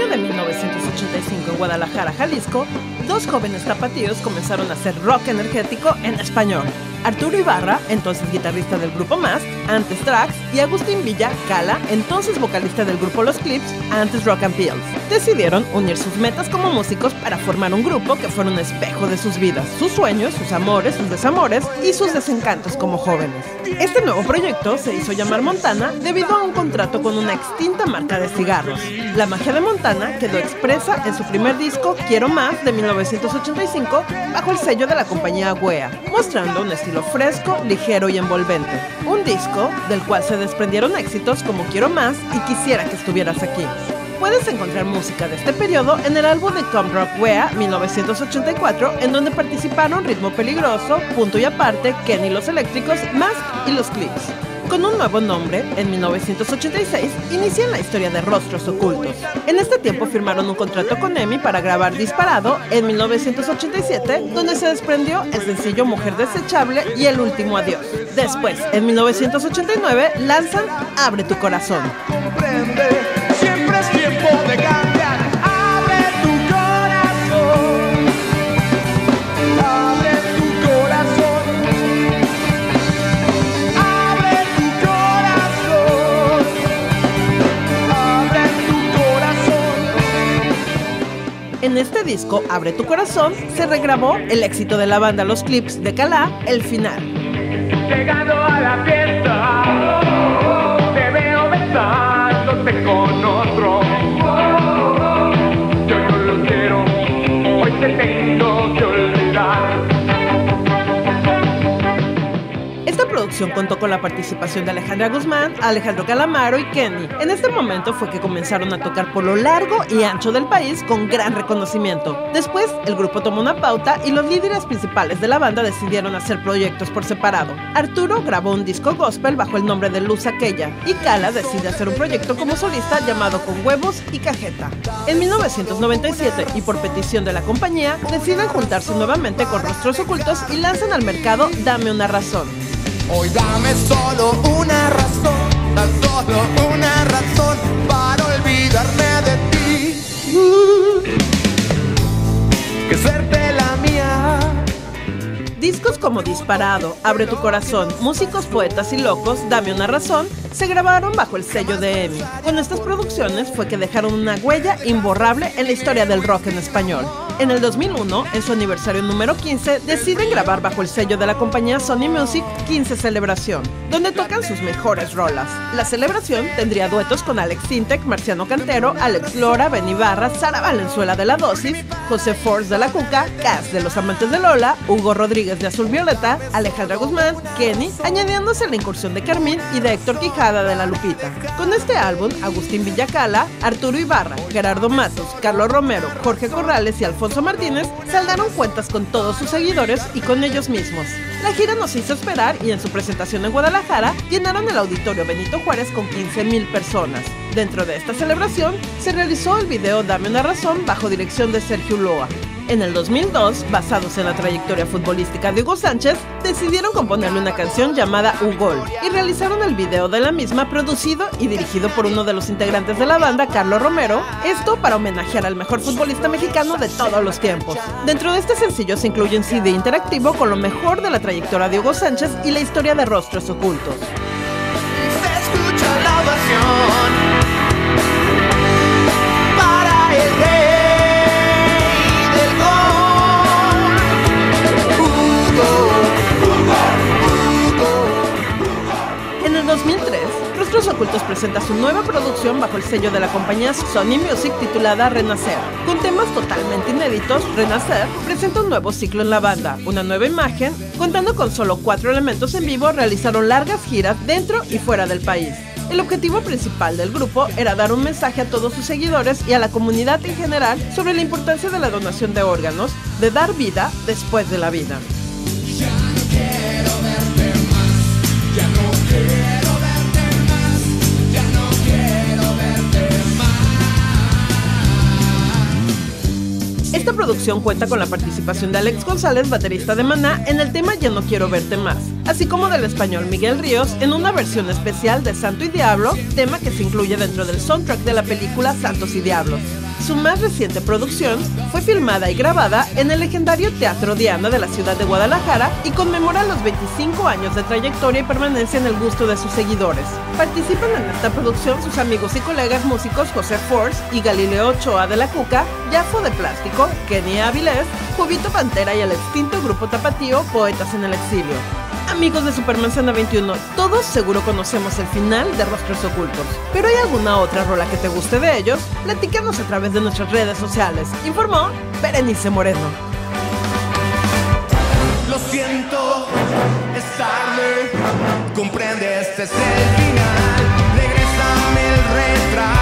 de 1985 en Guadalajara, Jalisco, dos jóvenes tapatíos comenzaron a hacer rock energético en español. Arturo Ibarra, entonces guitarrista del grupo Más, antes Trax, y Agustín Villa Cala, entonces vocalista del grupo Los Clips, antes Rock and Pills, decidieron unir sus metas como músicos para formar un grupo que fuera un espejo de sus vidas, sus sueños, sus amores, sus desamores y sus desencantos como jóvenes. Este nuevo proyecto se hizo llamar Montana debido a un contrato con una extinta marca de cigarros. La magia de Montana quedó expresa en su primer disco, Quiero Más, de 1985, bajo el sello de la compañía Wea, mostrando un estilo fresco, ligero y envolvente. Un disco del cual se desprendieron éxitos como Quiero Más y Quisiera que estuvieras aquí. Puedes encontrar música de este periodo en el álbum de Come Rock Wea 1984, en donde participaron Ritmo Peligroso, Punto y Aparte, Kenny Los Eléctricos, Mask y Los Clips. Con un nuevo nombre, en 1986, inician la historia de Rostros Ocultos. En este tiempo firmaron un contrato con EMI para grabar Disparado en 1987, donde se desprendió el sencillo Mujer Desechable y El Último Adiós. Después, en 1989, lanzan Abre tu Corazón. Siempre es tiempo de cambiar. Abre tu corazón. Abre tu corazón. Abre tu corazón. Abre tu corazón. En este disco, Abre tu Corazón, se regrabó el éxito de la banda Los Clips de Calá, El Final. Llegando a la fiesta, te veo besándote con otro. Yo no lo quiero, hoy te tengo que olvidar. Esta producción contó con la participación de Alejandra Guzmán, Alejandro Calamaro y Kenny. En este momento fue que comenzaron a tocar por lo largo y ancho del país con gran reconocimiento. Después, el grupo tomó una pauta y los líderes principales de la banda decidieron hacer proyectos por separado. Arturo grabó un disco gospel bajo el nombre de Luz Aquella y Cala decide hacer un proyecto como solista llamado Con Huevos y Cajeta. En 1997, y por petición de la compañía, deciden juntarse nuevamente con Rostros Ocultos y lanzan al mercado Dame una Razón. Hoy dame solo una razón para olvidarme de ti. Que serte la mía. Discos como Disparado, Abre tu Corazón, Músicos, Poetas y Locos, Dame una Razón, se grabaron bajo el sello de EMI. Con estas producciones fue que dejaron una huella imborrable en la historia del rock en español. En el 2001, en su aniversario número 15, deciden grabar bajo el sello de la compañía Sony Music 15 Celebración, donde tocan sus mejores rolas. La celebración tendría duetos con Alex Sintek, Marciano Cantero, Alex Lora, Ben Ibarra, Sara Valenzuela de La Dosis, José Force de La Cuca, Cass de Los Amantes de Lola, Hugo Rodríguez de Azul Violeta, Alejandra Guzmán, Kenny, añadiéndose la incursión de Carmín y de Héctor Quijada de La Lupita. Con este álbum, Agustín Villacala, Arturo Ibarra, Gerardo Matos, Carlos Romero, Jorge Corrales y Alfonso Martínez saldaron cuentas con todos sus seguidores y con ellos mismos. La gira no se hizo esperar y en su presentación en Guadalajara llenaron el auditorio Benito Juárez con 15,000 personas. Dentro de esta celebración se realizó el video Dame una Razón bajo dirección de Sergio Ulloa. En el 2002, basados en la trayectoria futbolística de Hugo Sánchez, decidieron componerle una canción llamada Ugol y realizaron el video de la misma producido y dirigido por uno de los integrantes de la banda, Carlos Romero, esto para homenajear al mejor futbolista mexicano de todos los tiempos. Dentro de este sencillo se incluye un CD interactivo con lo mejor de la trayectoria de Hugo Sánchez y la historia de Rostros Ocultos. Se escucha la ovación para el rey. En el 2003, Rostros Ocultos presenta su nueva producción bajo el sello de la compañía Sony Music titulada Renacer. Con temas totalmente inéditos, Renacer presenta un nuevo ciclo en la banda, una nueva imagen. Contando con solo 4 elementos en vivo, realizaron largas giras dentro y fuera del país. El objetivo principal del grupo era dar un mensaje a todos sus seguidores y a la comunidad en general sobre la importancia de la donación de órganos, de dar vida después de la vida. Esta producción cuenta con la participación de Alex González, baterista de Maná, en el tema Ya no quiero verte más, así como del español Miguel Ríos en una versión especial de Santo y Diablo, tema que se incluye dentro del soundtrack de la película Santos y Diablos. Su más reciente producción fue filmada y grabada en el legendario Teatro Diana de la ciudad de Guadalajara y conmemora los 25 años de trayectoria y permanencia en el gusto de sus seguidores. Participan en esta producción sus amigos y colegas músicos José Force y Galileo Ochoa de la Cuca, Jafo de Plástico, Kenny Avilés, Jubito Pantera y el extinto grupo tapatío Poetas en el Exilio. Amigos de Supermanzana 21, todos seguro conocemos el final de Rostros Ocultos. ¿Pero hay alguna otra rola que te guste de ellos? Platícanos a través de nuestras redes sociales. Informó Berenice Moreno. Lo siento, es tarde, comprende, este es el final. Regrésame el retrato.